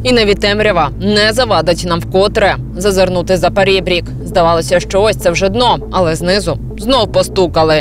І навіть темрява не завадить нам вкотре зазирнути за перебрік. Здавалося, що ось це вже дно, але знизу знов постукали.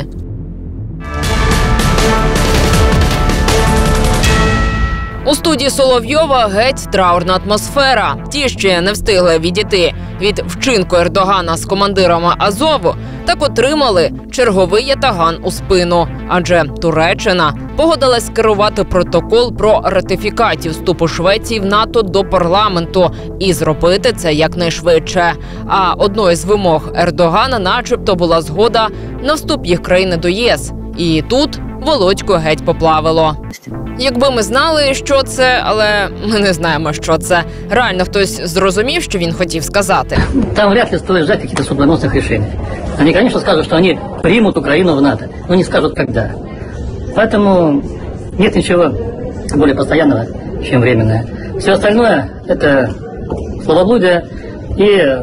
У студії Соловйова геть траурна атмосфера. Ті ще не встигли відійти від вчинку Ердогана з командирами Азову, так отримали черговий ятаган у спину. Адже Туреччина погодилась керувати протокол про ратифікацію вступу Швеції в НАТО до парламенту і зробити це якнайшвидше. А одною з вимог Ердогана начебто була згода на вступ їх країни до ЄС. І тут Володьку геть поплавило. Якби ми знали, що це, але ми не знаємо, що це. Реально хтось зрозумів, що він хотів сказати? Там вряд ли стоит ждать каких-то судьбоносных решений. Они, конечно, скажут, что они примут Украину в НАТО, но не скажут, когда. Поэтому нет ничего более постоянного, чем временное. Все остальное – это словоблудие и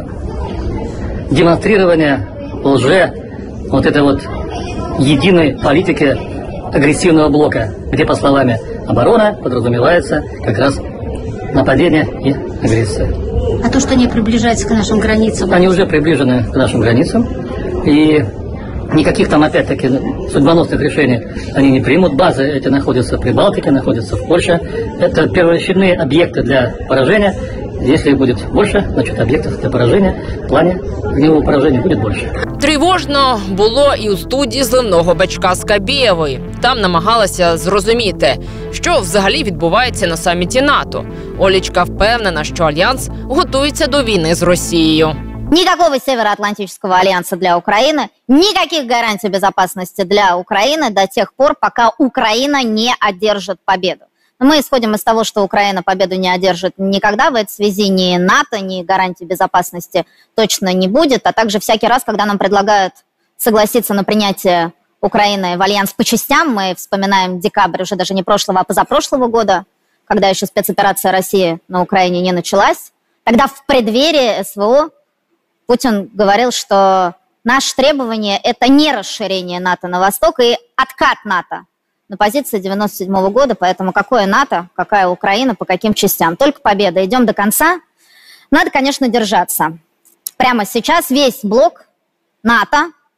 демонстрирование лже вот этой вот единой политики агрессивного блока, где, по словам оборона, подразумевается как раз нападение и агрессия. А то, что они приближаются к нашим границам? Они уже приближены к нашим границам, и никаких там, опять-таки, судьбоносных решений они не примут. Базы эти находятся в Прибалтике, находятся в Польше. Это первоочередные объекты для поражения. Если их будет больше, значит, объектов для поражения в плане огневого поражения будет больше. Тривожно було і у студії зливного бачка Скабєєвої. Там намагалася зрозуміти, що взагалі відбувається на саміті НАТО. Олечка впевнена, що Альянс готується до війни з Росією. Никакого Североатлантического альянса для Украины, никаких гарантий безопасности для Украины до тех пор, пока Украина не одержит победу. Мы исходим из того, что Украина победу не одержит никогда. В этой связи ни НАТО, ни гарантий безопасности точно не будет. А также всякий раз, когда нам предлагают согласиться на принятие Украины в альянс по частям, мы вспоминаем декабрь уже даже не прошлого, а позапрошлого года, когда еще спецоперация России на Украине не началась. Тогда в преддверии СВО Путин говорил, что наше требование – это не расширение НАТО на восток и откат НАТО на позиции 1997 года. Поэтому какое НАТО, какая Украина, по каким частям. Только победа. Идем до конца. Надо, конечно, держаться. Прямо сейчас весь блок НАТО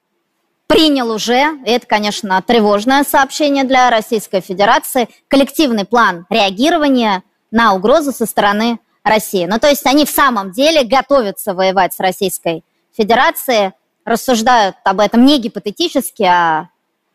принял уже, и это, конечно, тревожное сообщение для Российской Федерации, коллективный план реагирования на угрозу со стороны России. Ну, то есть они в самом деле готовятся воевать с Российской Федерацией, рассуждают об этом не гипотетически, а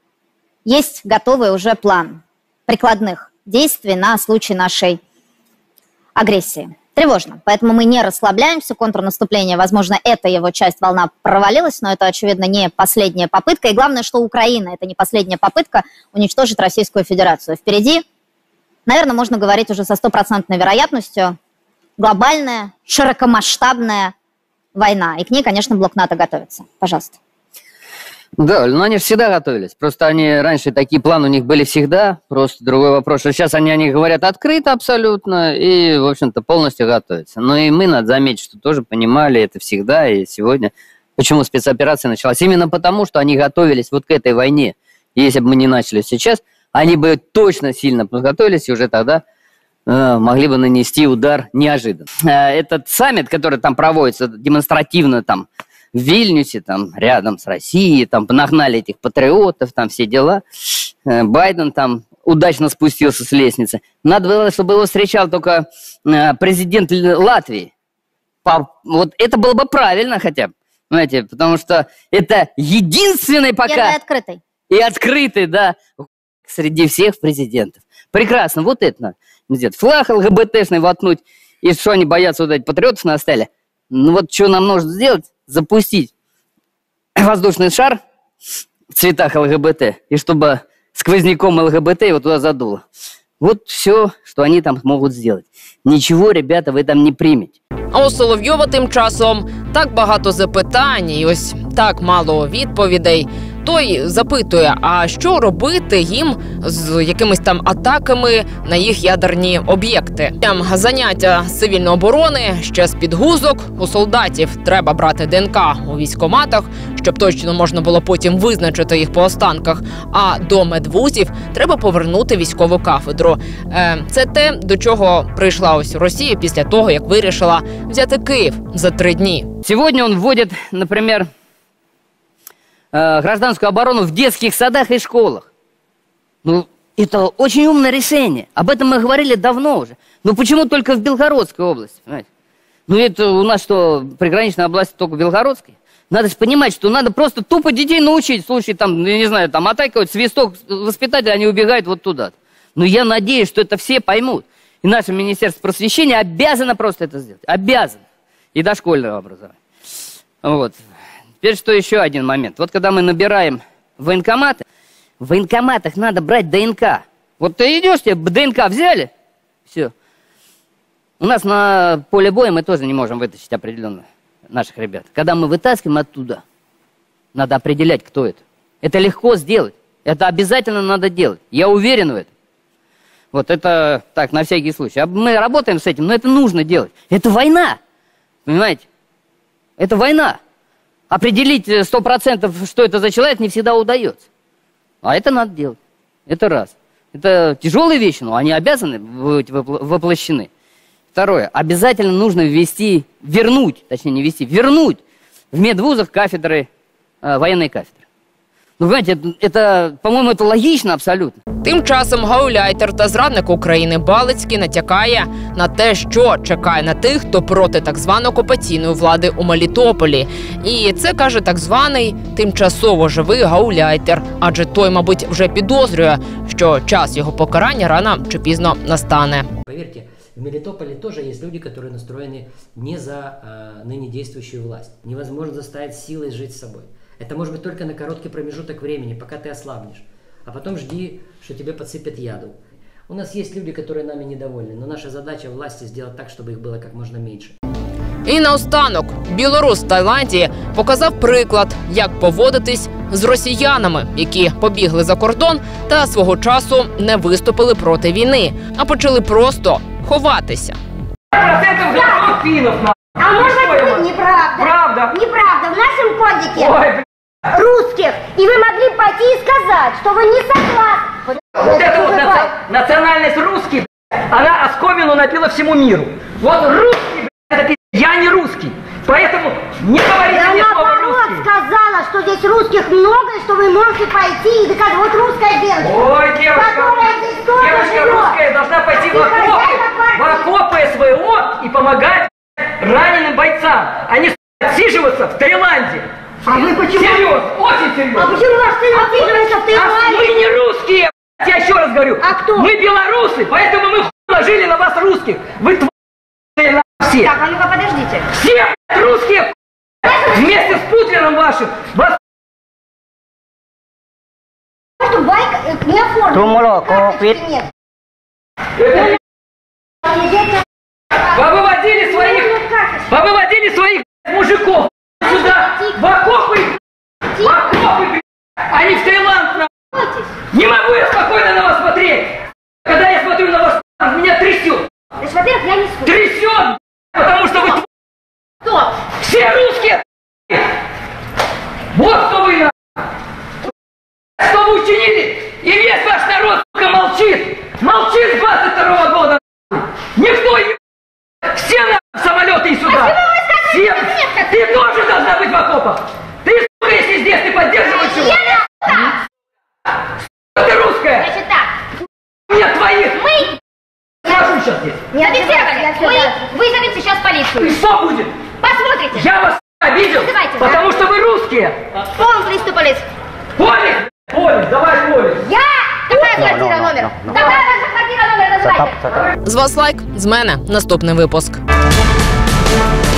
есть готовый уже план прикладных действий на случай нашей агрессии. Тревожно. Поэтому мы не расслабляемся. Контрнаступление, возможно, эта его часть, волна провалилась, но это, очевидно, не последняя попытка. И главное, что Украина, это не последняя попытка уничтожить Российскую Федерацию. Впереди, наверное, можно говорить уже со 100% вероятностью, глобальная, широкомасштабная война. И к ней, конечно, блок НАТО готовится. Пожалуйста. Да, но они же всегда готовились. Просто они раньше, такие планы у них были всегда. Просто другой вопрос, что сейчас они о них говорят открыто абсолютно и, в общем-то, полностью готовятся. Но и мы, надо заметить, что тоже понимали это всегда и сегодня. Почему спецоперация началась? Именно потому, что они готовились вот к этой войне. И если бы мы не начали сейчас, они бы точно сильно подготовились и уже тогда могли бы нанести удар неожиданно. Этот саммит, который там проводится демонстративно там в Вильнюсе, там рядом с Россией, там нагнали этих патриотов, там все дела. Байден там удачно спустился с лестницы. Надо было, чтобы его встречал только президент Латвии. Вот это было бы правильно хотя бы, знаете, потому что это единственный пока... Первый открытый. И открытый, да, среди всех президентов. Прекрасно, вот это надо. Где-то флаг ЛГБТшный воткнуть, и что они боятся, вот эти патриотов наставили. Ну вот что нам нужно сделать? Запустить воздушный шар в цветах ЛГБТ, и чтобы сквозняком ЛГБТ его туда задуло. Вот все, что они там могут сделать. Ничего, ребята, вы там не примете. А у Соловйова тим часом так багато запитань і ось так мало відповідей. той запитує, а що робити їм з якимись там атаками на їх ядерні об'єкти. Заняття з цивільної оборони ще з підгузок. У солдатів треба брати ДНК у військкоматах, щоб точно можна було потім визначити їх по останках. А до медвузів треба повернути військову кафедру. Це те, до чого прийшла ось Росія після того, як вирішила взяти Київ за 3 дні. Сегодня он вводит, например, гражданскую оборону в детских садах и школах. Ну, это очень умное решение. Об этом мы говорили давно уже. Но почему только в Белгородской области, понимаете? Ну, это у нас что, приграничная область только в Белгородской? Надо же понимать, что надо просто тупо детей научить. В случае, там, я не знаю, там, атака, свисток воспитателя, они убегают вот туда. Но я надеюсь, что это все поймут. И наше Министерство просвещения обязано просто это сделать. Обязано. И дошкольного образования. Вот. Теперь что еще один момент. Вот когда мы набираем военкоматы, в военкоматах надо брать ДНК. Вот ты идешь, тебе ДНК взяли, все. У нас на поле боя мы тоже не можем вытащить определенно наших ребят. Когда мы вытаскиваем оттуда, надо определять, кто это. Это легко сделать. Это обязательно надо делать. Я уверен в этом. Вот это так, на всякий случай. Мы работаем с этим, но это нужно делать. Это война. Понимаете? Это война. Определить 100%, что это за человек, не всегда удается. А это надо делать. Это раз. Это тяжелые вещи, но они обязаны быть воплощены. Второе. Обязательно нужно вернуть в медвузах кафедры, военные кафедры. Ну, понимаете, это, по-моему, это логично абсолютно. Тим часом гауляйтер та зрадник України Балицький натякає на те, що чекає на тих, хто проти так званої окупаційної влади у Мелітополі. І це, каже, так званий тимчасово живий гауляйтер. Адже той, мабуть, вже підозрює, що час його покарання рано чи пізно настане. Поверьте, в Мелитополе тоже есть люди, которые настроены не за ныне действующую власть. Невозможно заставить силой жить с собой. Это может быть только на короткий промежуток времени, пока ты ослабнешь. А потом жди, что тебе подсыпят яду. У нас есть люди, которые нами недовольны, но наша задача власти сделать так, чтобы их было как можно меньше. І наостанок, білорус в Таїланді показав приклад, як поводитись з росіянами, які побігли за кордон та свого часу не виступили проти війни, а почали просто ховатися. А может быть, неправда. Правда. Неправда. В нашем кодеке русских. И вы могли пойти и сказать, что вы не согласны. Вот эта вот национальность русский, она оскомину напила всему миру. Вот русский, это я не русский. Поэтому не говорите мне слово русский. Я сказала, что здесь русских много, и что вы можете пойти и доказать. Вот русская девочка. Ой, девочка русская должна пойти в окопы СВО и помогать раненым бойцам, а не отсиживаться в Таиланде. А вы почему? Серьезно, очень серьезно. А почему ваш сын отсиживается в Таиланде? Мы не русские, я еще раз говорю. А кто? Мы белорусы, поэтому мы ложили на вас русских. Вы все. Так, а ну-ка подождите. Все русские вместе с Путлером вашим. Вас... Что байк не оформлен. Нет. Вы выводили своих мужиков сюда, в окопы, а не в Таиланд. Не могу я спокойно на вас смотреть. Когда я смотрю на вас, меня трясет. Во-первых, я не слышу. Трясет, потому что вы... Кто? Все русские. Вот кто вы. Что вы учинили? И весь ваш народ, сука, молчит. Молчит с 22-го года. Никто не... Все на самолеты и сюда. Все. Ты тоже должна быть в окопах. Ты, сука, если здесь ты поддерживаешь его. Ты русская. Значит так. Нет твоих. Мы... Скажу сейчас здесь. Мы вызовем сейчас полицию. И что будет? Посмотрите. Я вас обидел, Вызывайте, потому что вы русские. Полный приступ. Полис, давай Полис. Я? Какая квартира номер? Какая ваша квартира номер, называйте? З вас лайк, з мене наступний випуск.